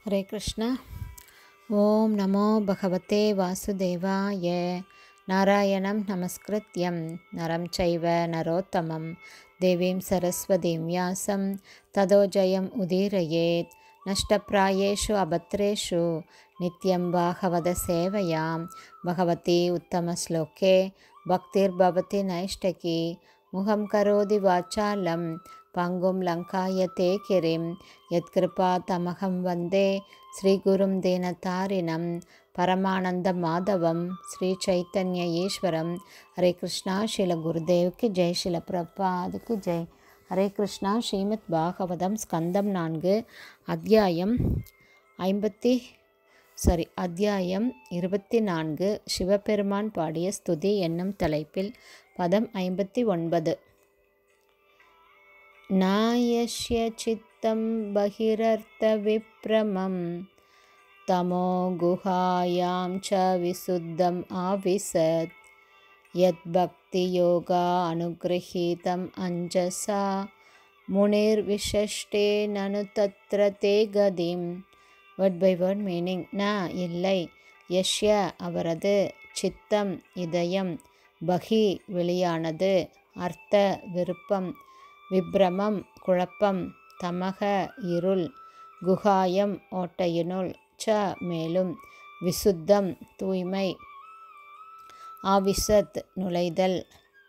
हरे कृष्ण। ओम नमो भगवते वासुदेवाय। नारायणं नमस्कृत्यं नरं चैव नरोत्तमं देवीं सरस्वतीं व्यासं ततो जयम् उदीरयेत्। नष्टप्रायेषु अभद्रेषु नित्यं भागवत सेवयां भगवती उत्तमश्लोके भक्तिर्भवति नैष्टकी। मुखं करोति वाचालं पंगुं लङ्कायते गिरिं यत्कृपातमहं वन्दे श्रीगुरुं दीनतारिणं परमानन्दमाधवं श्रीचैतन्य ईश्वरं। हरे कृष्णा। श्रील गुरुदेव की जय, श्रील प्रभुपाद की जय। हरे कृष्णा। श्रीमद् भागवतम स्कंदम 4 अध्याயம் 24 சிவபெருமான் பாடிய ஸ்துதி என்னும் தலைப்பில் பதம் 59. நாயஸ்ய சித்தம் பகிரர்த்த விப்ரமம் தமோ குஹாயாம் ச விசுத்தம் ஆவிசத் யத் பக்தி யோகா அனுக்ரஹீதம் அஞ்சசா முனிர் விஷஷ்டே நனு தத்ர தே கதிம். Word by word meaning. ந இல்லை, யஷ்ய அவரது, சித்தம் இதயம், பகி வெளியானது, அர்த்த விருப்பம், விப்ரமம் குழப்பம், தமக இருள், குஹாயம் ஓட்டையினுள், ச மேலும், விசுத்தம் தூய்மை, ஆவிசத் நுழைதல்,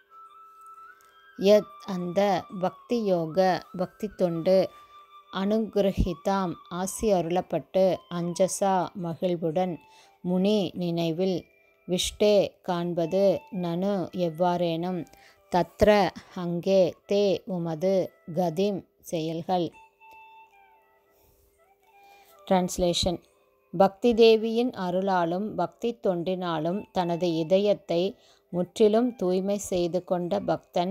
யத் அந்த, பக்தி யோக பக்தி தொண்டு, அனுகிரஹிதாம் ஆசி அருளப்பட்டு, அஞ்சசா மகிழ்வுடன், முனி நினைவில், விஷ்டே காண்பது, நனு எவ்வாறேனும், தத்ர அங்கே, தே உமது, கதிம் செயல்கள். டிரான்ஸ்லேஷன். பக்தி தேவியின் அருளாலும் பக்தி தொண்டினாலும் தனது இதயத்தை முற்றிலும் தூய்மை செய்து கொண்ட பக்தன்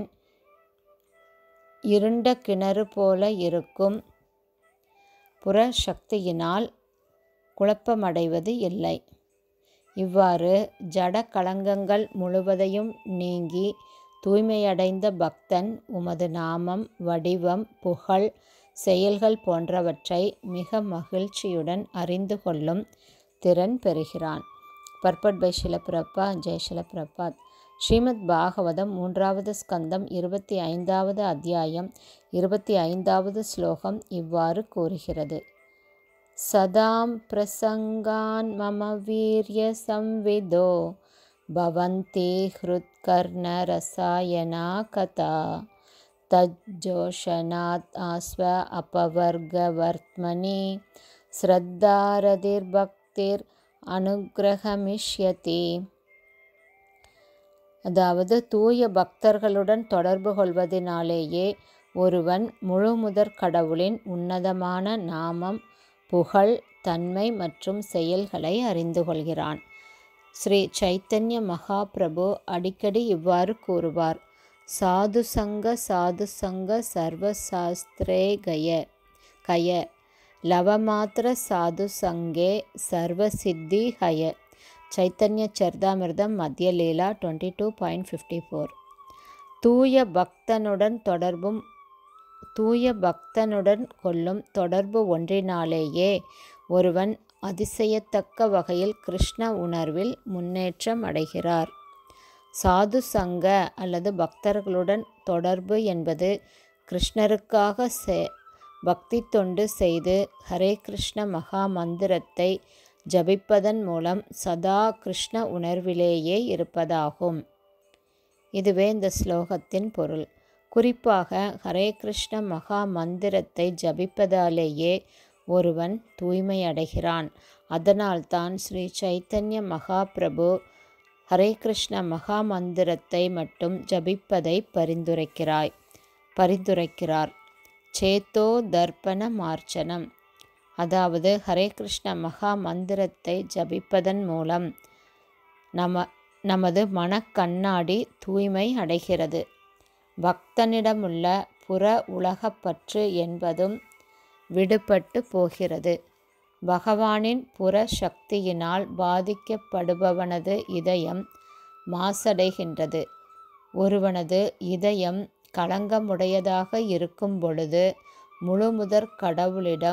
இருண்ட கிணறு போல இருக்கும் புறசக்தியினால் குழப்பமடைவது இல்லை. இவ்வாறு ஜட கலங்கங்கள் முழுவதையும் நீங்கி தூய்மையடைந்த பக்தன் உமது நாமம், வடிவம், புகழ், செயல்கள் போன்றவற்றை மிக மகிழ்ச்சியுடன் அறிந்து கொள்ளும் திறன் பெறுகிறான். Purport by Srila Prabhupad. ஜெய் ஸ்ரீல பிரபாத். ஸ்ரீமத் பாகவதம் 3வது ஸ்கந்தம் 25வது அத்தியாயம் 25வது ஸ்லோகம் இவ்வாறு கூறுகிறது. சதாம் பிரசங்கான் மம வீர்ய சம்விதோ பவந்தி ஹ்ருத்கர்ண ரசாயனா கதா தஜ்ஜோஷனாத் ஆஸ்வ அபவர்கவர்த்மனி ஸ்ரத்தாரதிர் பக்திர் அனுக்ரகமிஷ்யதி. அதாவது, தூய பக்தர்களுடன் தொடர்பு கொள்வதினாலேயே ஒருவன் முழுமுதற் கடவுளின் உன்னதமான நாமம், புகழ், தன்மை மற்றும் செயல்களை அறிந்து கொள்கிறான். ஸ்ரீ சைத்தன்ய மகாபிரபு அடிக்கடி இவ்வாறு கூறுவார். சாது சங்க சர்வசாஸ்திரே கய லவமாத்திர சாது சங்கே சர்வசித்தி ஹய. சைத்தன்ய சரிதாமிர்தம் மத்திய லீலா 22.54. தூய பக்தனுடன் கொள்ளும் தொடர்பு ஒன்றினாலேயே ஒருவன் அதிசயத்தக்க வகையில் கிருஷ்ண உணர்வில் முன்னேற்றம் அடைகிறார். சாது சங்க அல்லது பக்தர்களுடன் தொடர்பு என்பது கிருஷ்ணருக்காக பக்தி தொண்டு செய்து ஹரே கிருஷ்ண மகா மந்திரத்தை ஜபிப்பதன் மூலம் சதா கிருஷ்ண உணர்விலேயே இருப்பதாகும். இதுவே இந்த ஸ்லோகத்தின் பொருள். குறிப்பாக ஹரே கிருஷ்ண மகா மந்திரத்தை ஜபிப்பதாலேயே ஒருவன் தூய்மை அடைகிறான். அதனால்தான் ஸ்ரீ சைத்தன்ய மகாபிரபு ஹரே கிருஷ்ண மகா மந்திரத்தை மட்டும் ஜபிப்பதை பரிந்துரைக்கிறார். சேத்தோ தர்ப்பண மார்ச்சனம். அதாவது, ஹரே கிருஷ்ண மகா மந்திரத்தை ஜபிப்பதன் மூலம் நமது மனக்கண்ணாடி தூய்மை அடைகிறது. பக்தனிடமுள்ள புற உலகப்பற்று என்பதும் விடுபட்டு போகிறது. பகவானின் புற சக்தியினால் பாதிக்கப்படுபவனது இதயம் மாசடைகின்றது. ஒருவனது இதயம் களங்கமுடையதாக இருக்கும் பொழுது முழுமுதற் கடவுளிடம்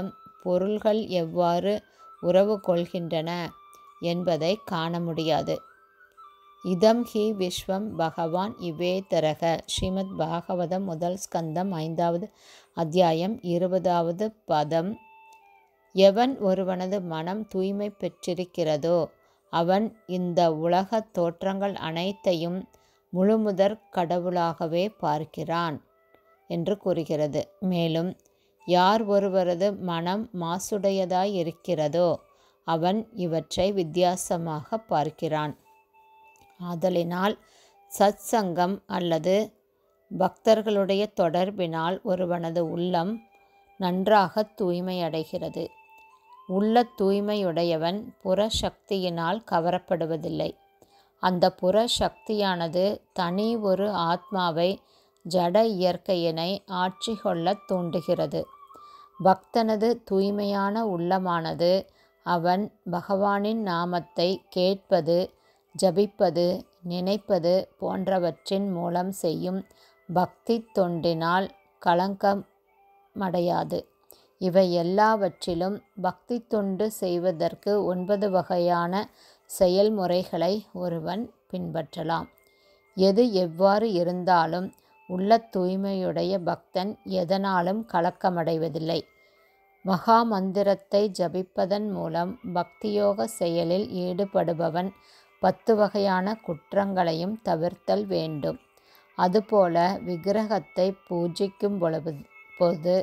பொருள்கள் எவ்வாறு உறவு கொள்கின்றன என்பதை காண முடியாது. இதம் ஹி விஸ்வம் பகவான் இவேதரக. ஸ்ரீமத் பாகவதம் முதல் ஸ்கந்தம் 5வது அத்தியாயம் 20வது பதம். எவன் ஒருவனது மனம் தூய்மை பெற்றிருக்கிறதோ அவன் இந்த உலக தோற்றங்கள் அனைத்தையும் முழுமுதற் கடவுளாகவே பார்க்கிறான் என்று கூறுகிறது. மேலும் யார் ஒருவரது மனம் மாசுடையதாய் இருக்கிறதோ அவன் இவற்றை வித்தியாசமாக பார்க்கிறான். ஆதலினால் சத் சங்கம் அல்லது பக்தர்களுடைய தொடர்பினால் ஒருவனது உள்ளம் நன்றாக தூய்மையடைகிறது. உள்ள தூய்மையுடையவன் புற சக்தியினால் கவரப்படுவதில்லை. அந்த புற சக்தியானது தனி ஒரு ஆத்மாவை ஜட இயற்கையினை ஆட்சி கொள்ள தூண்டுகிறது. பக்தனது தூய்மையான உள்ளமானது அவன் பகவானின் நாமத்தை கேட்பது, ஜபிப்பது, நினைப்பது போன்றவற்றின் மூலம் செய்யும் பக்தி தொண்டினால் களங்கமடையாது. இவை எல்லாவற்றிலும் பக்தி தொண்டு செய்வதற்கு 9 வகையான செயல்முறைகளை ஒருவன் பின்பற்றலாம். எது எவ்வாறு இருந்தாலும் உள்ள தூய்மையுடைய பக்தன் எதனாலும் கலக்கமடைவதில்லை. மகா மந்திரத்தை ஜபிப்பதன் மூலம் பக்தியோக செயலில் ஈடுபடுபவன் 10 வகையான குற்றங்களையும் தவிர்த்தல் வேண்டும். அதுபோல விக்கிரகத்தை பூஜிக்கும் பொழுது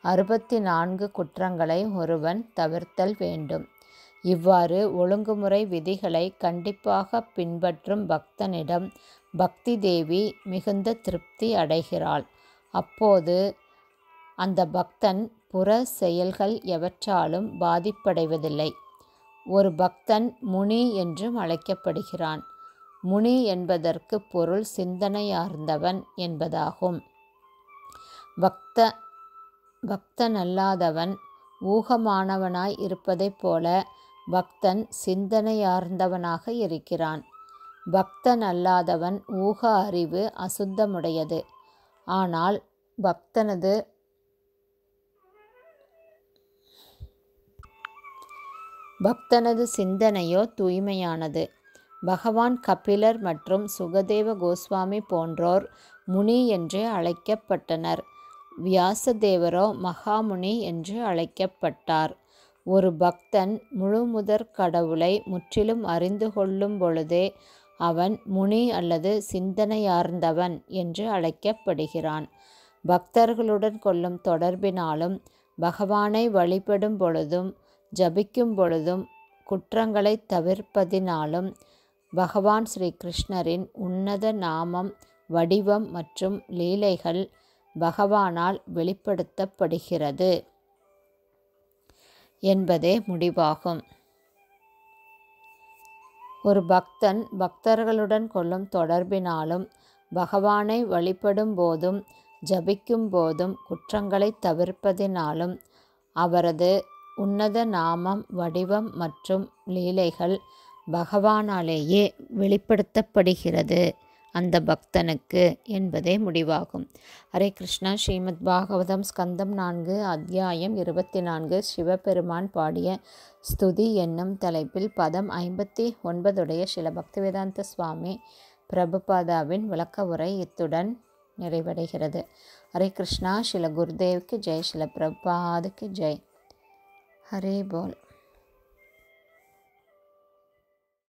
64 குற்றங்களை ஒருவன் தவிர்த்தல் வேண்டும். இவ்வாறு ஒழுங்குமுறை விதிகளை கண்டிப்பாக பின்பற்றும் பக்தனிடம் பக்தி தேவி மிகுந்த திருப்தி அடைகிறாள். அப்போது அந்த பக்தன் புற செயல்கள் எவற்றாலும் பாதிப்படைவதில்லை. ஒரு பக்தன் முனி என்றும் அழைக்கப்படுகிறான். முனி என்பதற்கு பொருள் சிந்தனையார்ந்தவன் என்பதாகும். பக்தனல்லாதவன் ஊகமானவனாய் இருப்பதைப் போல பக்தன் சிந்தனையார்ந்தவனாக இருக்கிறான். பக்தனல்லாதவன் ஊக அறிவு அசுத்தமுடையது. ஆனால் பக்தனது சிந்தனையோ தூய்மையானது. பகவான் கபிலர் மற்றும் சுகதேவ கோஸ்வாமி போன்றோர் முனி என்று அழைக்கப்பட்டனர். வியாசதேவரோ மகாமுனி என்று அழைக்கப்பட்டார். ஒரு பக்தன் முழுமுதற் கடவுளை முற்றிலும் அறிந்து கொள்ளும் பொழுதே அவன் முனி அல்லது சிந்தனையார்ந்தவன் என்று அழைக்கப்படுகிறான். பக்தர்களுடன் கொள்ளும் தொடர்பினாலும் பகவானை வழிபடும் பொழுதும் ஜபிக்கும் பொழுதும் குற்றங்களை தவிர்ப்பதினாலும் பகவான் ஸ்ரீ கிருஷ்ணரின் உன்னத நாமம், வடிவம் மற்றும் லீலைகள் பகவானால் வெளிப்படுத்தப்படுகிறது என்பதே முடிவாகும். ஒரு பக்தன் பக்தர்களுடன் கொள்ளும் தொடர்பினாலும் பகவானை வழிபடும் போதும் ஜபிக்கும் போதும் குற்றங்களை தவிர்ப்பதினாலும் அவரது உன்னத நாமம், வடிவம் மற்றும் லீலைகள் பகவானாலேயே வெளிப்படுத்தப்படுகிறது அந்த பக்தனுக்கு என்பதே முடிவாகும். ஹரே கிருஷ்ணா. ஸ்ரீமத் பாகவதம் ஸ்கந்தம் 4 அத்தியாயம் 24 சிவபெருமான் பாடிய ஸ்துதி என்னும் தலைப்பில் பதம் 59 ஸ்ரீல பக்திவேதாந்த சுவாமி பிரபுபாதாவின் விளக்க உரை இத்துடன் நிறைவடைகிறது. ஹரே கிருஷ்ணா. ஸ்ரீல குருதேவ்க்கு ஜெய். ஸ்ரீல பிரபுபாதுக்கு ஜெய். ஹரே போல்.